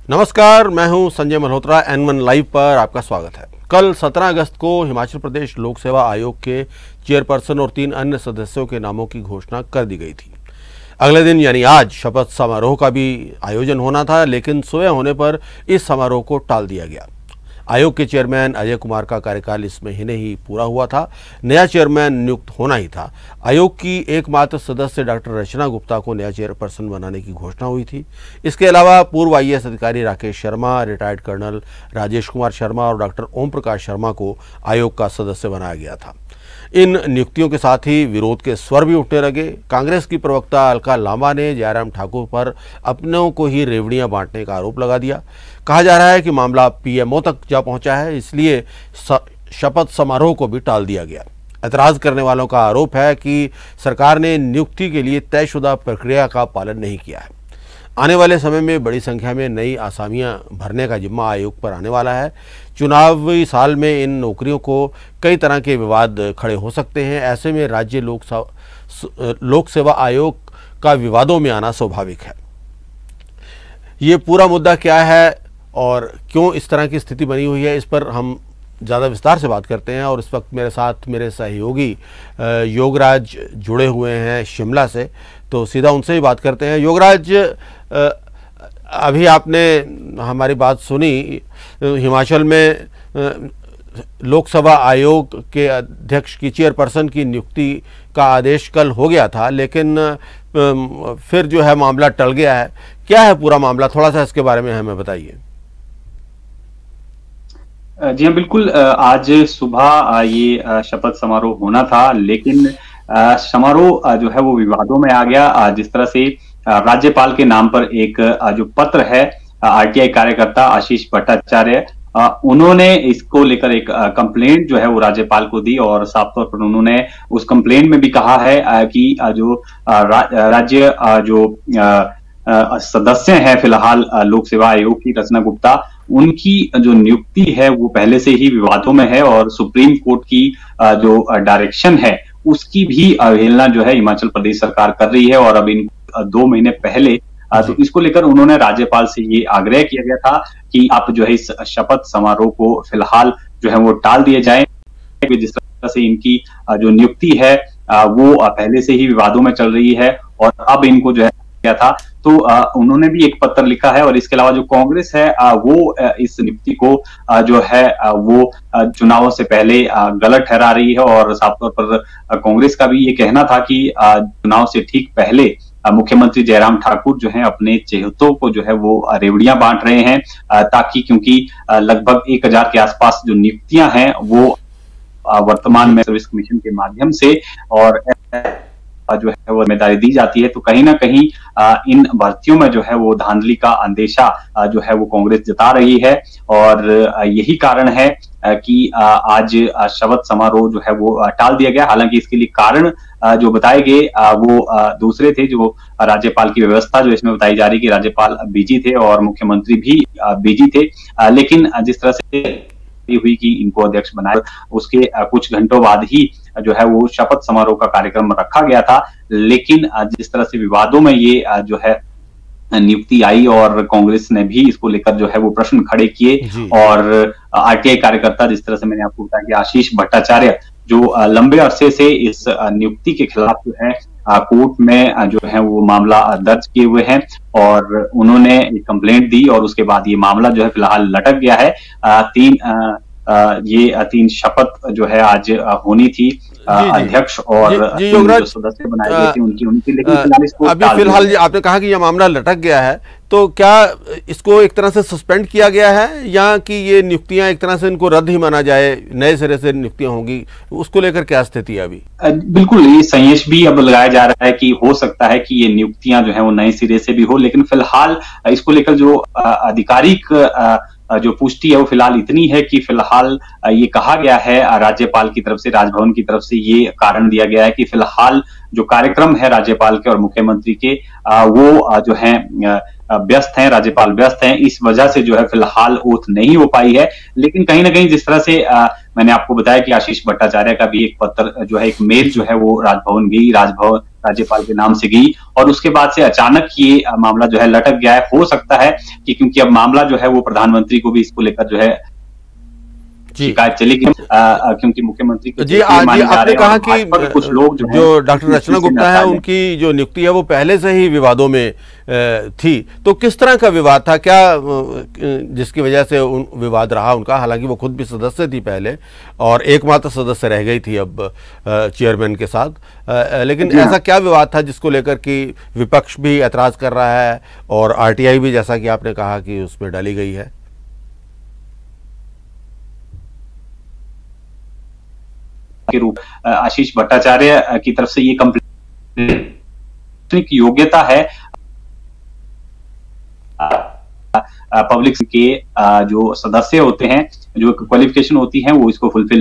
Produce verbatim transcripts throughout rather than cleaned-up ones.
नमस्कार, मैं हूं Sanjay Malhotra. N one live पर आपका स्वागत है। कल सत्रह अगस्त को हिमाचल प्रदेश लोक सेवा आयोग के चेयरपर्सन और तीन अन्य सदस्यों के नामों की घोषणा कर दी गई थी। अगले दिन यानी आज शपथ समारोह का भी आयोजन होना था, लेकिन सोया होने पर इस समारोह को टाल दिया गया। आयोग के चेयरमैन अजय कुमार का कार्यकाल इस महीने ही पूरा हुआ था। नया चेयरमैन नियुक्त होना ही था। आयोग की एकमात्र सदस्य डॉक्टर रचना गुप्ता को नया चेयरपर्सन बनाने की घोषणा हुई थी। इसके अलावा पूर्व आई ए एस अधिकारी राकेश शर्मा, रिटायर्ड कर्नल राजेश कुमार शर्मा और डॉक्टर ओम प्रकाश शर्मा को आयोग का सदस्य बनाया गया था। इन नियुक्तियों के साथ ही विरोध के स्वर भी उठने लगे। कांग्रेस की प्रवक्ता अलका लांबा ने जयराम ठाकुर पर अपनों को ही रेवड़ियां बांटने का आरोप लगा दिया। कहा जा रहा है कि मामला पी एम ओ तक जा पहुंचा है, इसलिए शपथ समारोह को भी टाल दिया गया। ऐतराज करने वालों का आरोप है कि सरकार ने नियुक्ति के लिए तयशुदा प्रक्रिया का पालन नहीं किया है। आने वाले समय में बड़ी संख्या में नई आसामियां भरने का जिम्मा आयोग पर आने वाला है। चुनावी साल में इन नौकरियों को कई तरह के विवाद खड़े हो सकते हैं। ऐसे में राज्य लोक लोक सेवा आयोग का विवादों में आना स्वाभाविक है। ये पूरा मुद्दा क्या है और क्यों इस तरह की स्थिति बनी हुई है, इस पर हम ज़्यादा विस्तार से बात करते हैं। और इस वक्त मेरे साथ मेरे सहयोगी योगराज जुड़े हुए हैं शिमला से, तो सीधा उनसे ही बात करते हैं। योगराज, अभी आपने हमारी बात सुनी। हिमाचल में लोकसभा आयोग के अध्यक्ष की चेयरपर्सन की नियुक्ति का आदेश कल हो गया था, लेकिन फिर जो है मामला टल गया है। क्या है पूरा मामला, थोड़ा सा इसके बारे में हमें बताइए। जी हाँ, बिल्कुल। आज सुबह ये शपथ समारोह होना था, लेकिन समारोह जो है वो विवादों में आ गया। जिस तरह से राज्यपाल के नाम पर एक जो पत्र है, आर टी आई कार्यकर्ता आशीष भट्टाचार्य, उन्होंने इसको लेकर एक कंप्लेंट जो है वो राज्यपाल को दी और साफ तौर पर उन्होंने उस कंप्लेंट में भी कहा है कि जो राज्य जो सदस्य हैं फिलहाल लोक सेवा आयोग की, रचना गुप्ता, उनकी जो नियुक्ति है वो पहले से ही विवादों में है और सुप्रीम कोर्ट की जो डायरेक्शन है उसकी भी अवहेलना जो है हिमाचल प्रदेश सरकार कर रही है। और अब इन दो महीने पहले तो इसको लेकर उन्होंने राज्यपाल से ये आग्रह किया गया था कि आप जो है इस शपथ समारोह को फिलहाल जो है वो टाल दिए जाए। जिस तरह से इनकी जो नियुक्ति है वो पहले से ही विवादों में चल रही है और अब इनको जो है किया था, तो आ, उन्होंने भी एक पत्र लिखा है। और इसके अलावा जो कांग्रेस है आ, वो आ, इस नियुक्ति को आ, जो है आ, वो आ, चुनावों से पहले आ, गलत ठहरा रही है। और साफ तौर पर कांग्रेस का भी ये कहना था कि आ, चुनाव से ठीक पहले आ, मुख्यमंत्री जयराम ठाकुर जो है अपने चहेतों को जो है वो रेवड़ियां बांट रहे हैं, आ, ताकि क्योंकि आ, लगभग एक हजार के आसपास जो नियुक्तियां हैं वो आ, वर्तमान में सर्विस कमीशन के माध्यम से और जो है वो जिम्मेदारी दी जाती है, तो कहीं ना कहीं आ, इन भर्तियों में जो है वो धांधली का अंदेशा आ, जो है वो कांग्रेस जता रही है। और आ, यही कारण है आ, कि आ, आज शपथ समारोह जो है वो टाल दिया गया। हालांकि इसके लिए कारण आ, जो बताए गए आ, वो आ, दूसरे थे। जो राज्यपाल की व्यवस्था जो इसमें बताई जा रही कि राज्यपाल बिजी थे और मुख्यमंत्री भी बिजी थे, आ, लेकिन जिस तरह से हुई कि इनको अध्यक्ष बनाया, उसके कुछ घंटों बाद ही जो है वो शपथ समारोह का कार्यक्रम रखा गया था। लेकिन जिस तरह से विवादों में ये जो है नियुक्ति आई और कांग्रेस ने भी इसको लेकर जो है वो प्रश्न खड़े किए और आर टी आई कार्यकर्ता, जिस तरह से मैंने आपको बताया कि आशीष भट्टाचार्य, जो लंबे अरसे से इस नियुक्ति के खिलाफ जो है कोर्ट में जो है वो मामला दर्ज किए हुए हैं और उन्होंने एक कंप्लेंट दी और उसके बाद ये मामला जो है फिलहाल लटक गया है। तीन आ, ये तीन शपथ जो है आज होनी थी अध्यक्ष और जी, जी, जो सदस्य बनाए गए थे उनकी उनकी लेकिन अभी फिलहाल आपने कहा कि यह मामला लटक गया है, तो क्या इसको एक तरह से सस्पेंड किया गया है या कि ये नियुक्तियां एक तरह से इनको रद्द ही माना जाए, नए सिरे से नियुक्तियां होंगी, उसको लेकर क्या स्थिति है अभी? बिल्कुल, ये संदेश भी अब लगाया जा रहा है कि हो सकता है कि ये नियुक्तियां जो है वो नए सिरे से भी हो, लेकिन फिलहाल इसको लेकर जो आधिकारिक जो पुष्टि है वो फिलहाल इतनी है कि फिलहाल ये कहा गया है राज्यपाल की तरफ से, राजभवन की तरफ से ये कारण दिया गया है कि फिलहाल जो कार्यक्रम है राज्यपाल के और मुख्यमंत्री के वो जो है व्यस्त हैं, राज्यपाल व्यस्त हैं, इस वजह से जो है फिलहाल ओथ नहीं हो पाई है। लेकिन कहीं ना कहीं जिस तरह से आ, मैंने आपको बताया कि आशीष भट्टाचार्य का भी एक पत्र जो है, एक मेल जो है वो राजभवन गई, राजभवन राज्यपाल के नाम से गई और उसके बाद से अचानक ये मामला जो है लटक गया है। हो सकता है कि क्योंकि अब मामला जो है वो प्रधानमंत्री को भी इसको लेकर जो है शिकायत चलेगी, क्योंकि मुख्यमंत्री जी आज आपने कहा कि कुछ लोग जो, जो डॉक्टर रचना गुप्ता है उनकी जो नियुक्ति है वो पहले से ही विवादों में थी, तो किस तरह का विवाद था, क्या जिसकी वजह से उन विवाद रहा उनका? हालांकि वो खुद भी सदस्य थी पहले और एकमात्र सदस्य रह गई थी अब चेयरमैन के साथ, लेकिन ऐसा क्या विवाद था जिसको लेकर कि विपक्ष भी ऐतराज कर रहा है और आरटीआई भी, जैसा कि आपने कहा, कि उसमें डाली गई है? के रूप आशीष भट्टाचार्य की तरफ से ये कंप्लेंट की योग्यता है पब्लिक के जो सदस्य होते हैं, जो क्वालिफिकेशन होती है वो इसको फुलफिल,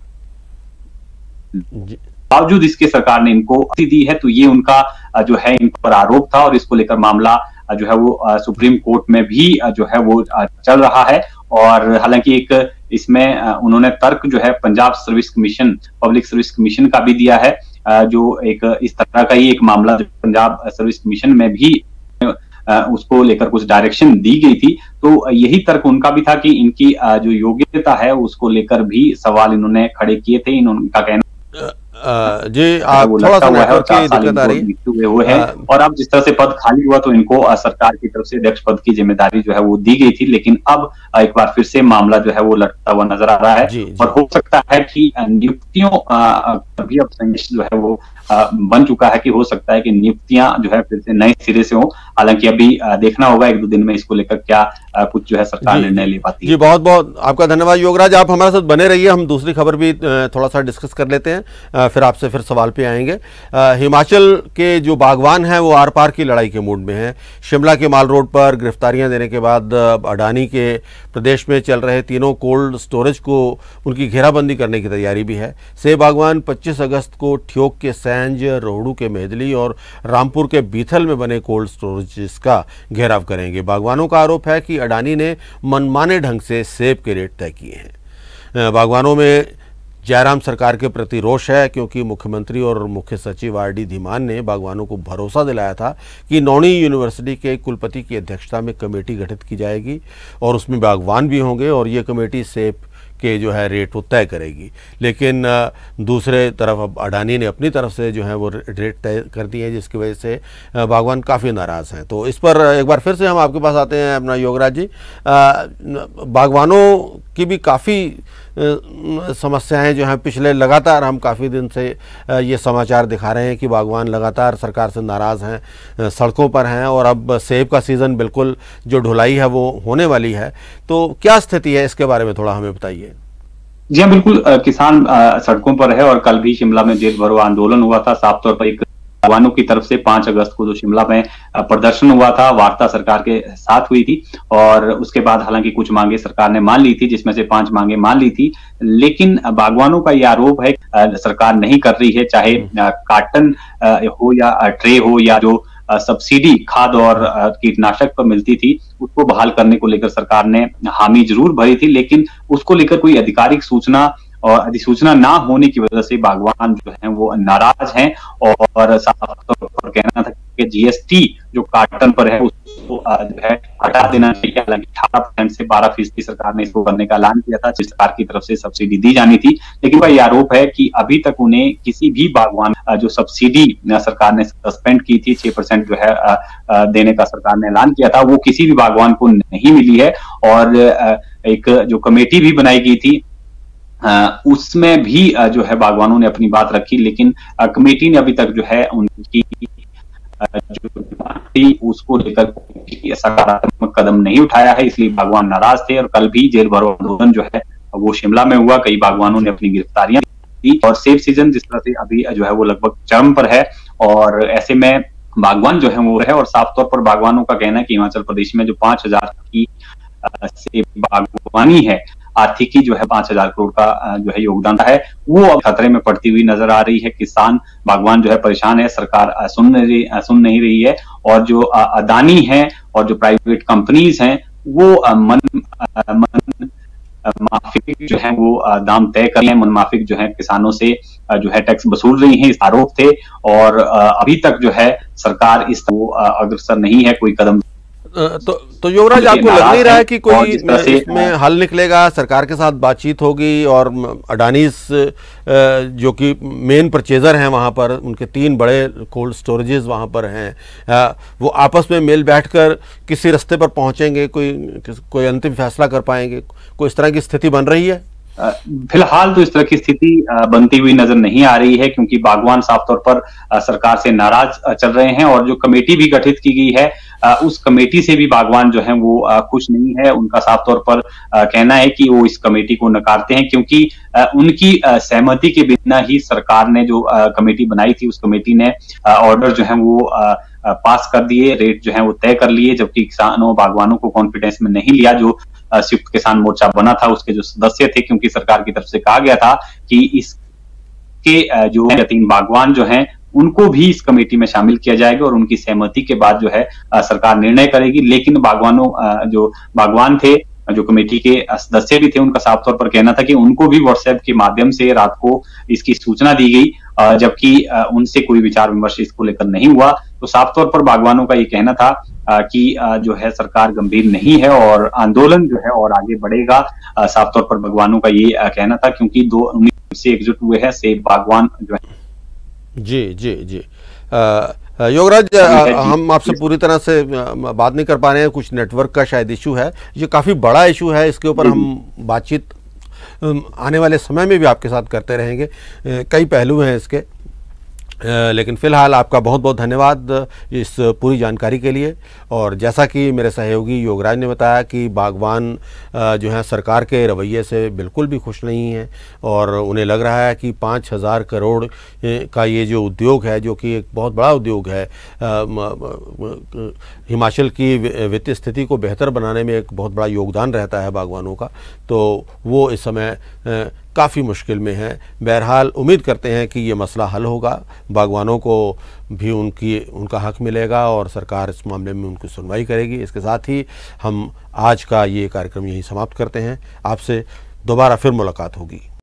बावजूद इसके सरकार ने इनको दी है, तो ये उनका जो है इन पर आरोप था और इसको लेकर मामला जो है वो सुप्रीम कोर्ट में भी जो है वो चल रहा है। और हालांकि एक इसमें उन्होंने तर्क जो है Punjab service commission, public service commission का भी दिया है, जो एक इस तरह का ही एक मामला पंजाब सर्विस कमीशन में भी उसको लेकर कुछ डायरेक्शन दी गई थी, तो यही तर्क उनका भी था कि इनकी जो योग्यता है उसको लेकर भी सवाल इन्होंने खड़े किए थे। इनका कहना जी आप थोड़ा सा नेटवर्क की दिक्कत आ रही हुए हुए है और अब जिस तरह से पद खाली हुआ तो इनको सरकार की तरफ से अध्यक्ष पद की जिम्मेदारी जो है वो दी गई थी, लेकिन अब एक बार फिर से मामला जो है वो लटकता हुआ नजर आ रहा है। जी, जी। और हो सकता है कि नियुक्तियों भी अब संदेश जो है वो बन चुका है कि हो सकता है कि नियुक्तियां जो है फिर से नए सिरे से हो। हालांकि अभी देखना होगा एक दो दिन में इसको लेकर क्या कुछ जो है सरकार निर्णय ले पाती है। जी बहुत बहुत आपका धन्यवाद योगराज, आप हमारे साथ बने रहिए, हम दूसरी खबर भी थोड़ा सा डिस्कस कर लेते हैं, फिर आपसे फिर सवाल पे आएंगे। हिमाचल के जो बागवान हैं वो आर पार की लड़ाई के मूड में हैं। शिमला के माल रोड पर गिरफ्तारियां देने के बाद अडानी के प्रदेश में चल रहे तीनों कोल्ड स्टोरेज को उनकी घेराबंदी करने की तैयारी भी है। सेब बागवान पच्चीस अगस्त को ठियोग के सैंज, रोहड़ू के मेहदली और रामपुर के बीथल में बने कोल्ड स्टोरेज का घेराव करेंगे। बागवानों का आरोप है कि अडानी ने मनमाने ढंग से सेब के रेट तय किए हैं। बागवानों में जयराम सरकार के प्रति रोष है, क्योंकि मुख्यमंत्री और मुख्य सचिव आर डी धीमान ने बागवानों को भरोसा दिलाया था कि नौणी यूनिवर्सिटी के कुलपति की अध्यक्षता में कमेटी गठित की जाएगी और उसमें बागवान भी होंगे और ये कमेटी सेब के जो है रेट वो तय करेगी। लेकिन दूसरे तरफ अब अडानी ने अपनी तरफ से जो है वो रेट तय कर दी है, जिसकी वजह से बागवान काफ़ी नाराज़ हैं। तो इस पर एक बार फिर से हम आपके पास आते हैं अपना योगराज जी। बागवानों की भी काफ़ी समस्याएं जो हैं, पिछले लगातार हम काफ़ी दिन से ये समाचार दिखा रहे हैं कि बागवान लगातार सरकार से नाराज़ हैं, सड़कों पर हैं और अब सेब का सीज़न बिल्कुल जो ढुलाई है वो होने वाली है। तो क्या स्थिति है, इसके बारे में थोड़ा हमें बताइए। जी हाँ बिल्कुल, किसान सड़कों पर है और कल भी शिमला में जेल भरो आंदोलन हुआ था। साफ तौर पर एक बागवानों की तरफ से पांच अगस्त को जो शिमला में प्रदर्शन हुआ था, वार्ता सरकार के साथ हुई थी और उसके बाद हालांकि कुछ मांगे सरकार ने मान ली थी, जिसमें से पांच मांगे मान ली थी। लेकिन बागवानों का यह आरोप है सरकार नहीं कर रही है, चाहे कार्टन हो या ट्रे हो या जो सब्सिडी खाद और कीटनाशक पर मिलती थी उसको बहाल करने को लेकर सरकार ने हामी जरूर भरी थी, लेकिन उसको लेकर कोई आधिकारिक सूचना और अधिसूचना ना होने की वजह से बागवान जो हैं वो नाराज हैं और साफ तौर पर कहना था कि जीएसटी जो कार्टन पर है उसको जो है हटा देना चाहिए। हालांकि अठारह परसेंट से बारह फीसदी सरकार ने इसको करने का ऐलान किया था, सरकार की तरफ से सब्सिडी दी जानी थी, लेकिन वह आरोप है कि अभी तक उन्हें किसी भी बागवान जो सब्सिडी सरकार ने सस्पेंड की थी, छह परसेंट जो है देने का सरकार ने ऐलान किया था, वो किसी भी बागवान को नहीं मिली है। और एक जो कमेटी भी बनाई गई थी Uh, उसमें भी uh, जो है बागवानों ने अपनी बात रखी, लेकिन uh, कमेटी ने अभी तक जो है उनकी uh, जो थी उसको लेकर सकारात्मक कदम नहीं उठाया है, इसलिए बागवान नाराज थे। और कल भी जेल भरो आंदोलन जो है वो शिमला में हुआ, कई बागवानों ने अपनी गिरफ्तारियां दी और सेब सीजन जिस तरह से अभी जो है वो लगभग चरम पर है और ऐसे में बागवान जो है वो है। और साफ तौर पर बागवानों का कहना है कि हिमाचल प्रदेश में जो पांच हजार की सेब बागवानी है, आर्थिकी जो है पांच हजार करोड़ का जो है योगदान है, वो अब खतरे में पड़ती हुई नजर आ रही है। किसान बागवान जो है परेशान है, सरकार सुन नहीं सुन नहीं रही है और जो अदानी है और जो प्राइवेट कंपनीज हैं वो मन मन माफिक जो है वो दाम तय कर रहे हैं, मनमाफिक जो है किसानों से जो है टैक्स वसूल रही हैं, इस आरोप थे। और अभी तक जो है सरकार इस तरह अग्रसर नहीं है कोई कदम। तो तो युवराज, आपको लग नहीं रहा है कि कोई इसमें हल निकलेगा? सरकार के साथ बातचीत होगी और अडानीज जो कि मेन परचेजर हैं वहाँ पर, उनके तीन बड़े कोल्ड स्टोरेजेस वहाँ पर हैं, वो आपस में मिल बैठकर किसी रास्ते पर पहुँचेंगे, कोई कोई अंतिम फैसला कर पाएंगे? कोई इस तरह की स्थिति बन रही है? फिलहाल तो इस तरह की स्थिति बनती हुई नजर नहीं आ रही है, क्योंकि बागवान साफ तौर पर सरकार से नाराज चल रहे हैं। और जो कमेटी भी गठित की गई है, उस कमेटी से भी बागवान जो है वो खुश नहीं है। उनका साफ तौर पर कहना है कि वो इस कमेटी को नकारते हैं, क्योंकि उनकी सहमति के बिना ही सरकार ने जो कमेटी बनाई थी, उस कमेटी ने ऑर्डर जो है वो पास कर दिए, रेट जो है वो तय कर लिए, जबकि किसानों बागवानों को कॉन्फिडेंस में नहीं लिया। जो संयुक्त किसान मोर्चा बना था उसके जो सदस्य थे, क्योंकि सरकार की तरफ से कहा गया था कि इसके जो तीन बागवान जो हैं उनको भी इस कमेटी में शामिल किया जाएगा और उनकी सहमति के बाद जो है सरकार निर्णय करेगी। लेकिन बागवानों जो बागवान थे, जो कमेटी के सदस्य भी थे, उनका साफ तौर पर कहना था कि उनको भी व्हाट्सएप के माध्यम से रात को इसकी सूचना दी गई, जबकि उनसे कोई विचार विमर्श इसको लेकर नहीं हुआ। तो साफ तौर पर बागवानों का ये कहना था कि जो है सरकार गंभीर नहीं है और आंदोलन जो है और आगे बढ़ेगा। साफ तौर पर बागवानों का ये कहना था, क्योंकि दो उम्मीद से एकजुट हुए हैं सेब बागवान जो है। जी जी जी योगराज, हम आपसे पूरी तरह से बात नहीं कर पा रहे हैं, कुछ नेटवर्क का शायद इशू है। ये काफ़ी बड़ा इशू है, इसके ऊपर हम बातचीत आने वाले समय में भी आपके साथ करते रहेंगे। कई पहलू हैं इसके, लेकिन फ़िलहाल आपका बहुत बहुत धन्यवाद इस पूरी जानकारी के लिए। और जैसा कि मेरे सहयोगी योगराज ने बताया कि बागवान जो है सरकार के रवैये से बिल्कुल भी खुश नहीं हैं और उन्हें लग रहा है कि पाँच हज़ार करोड़ का ये जो उद्योग है, जो कि एक बहुत बड़ा उद्योग है, हिमाचल की वित्तीय स्थिति को बेहतर बनाने में एक बहुत बड़ा योगदान रहता है बागवानों का, तो वो इस समय काफ़ी मुश्किल में है। बहरहाल उम्मीद करते हैं कि ये मसला हल होगा, बागवानों को भी उनकी उनका हक मिलेगा और सरकार इस मामले में उनकी सुनवाई करेगी। इसके साथ ही हम आज का ये कार्यक्रम यहीं समाप्त करते हैं। आपसे दोबारा फिर मुलाकात होगी।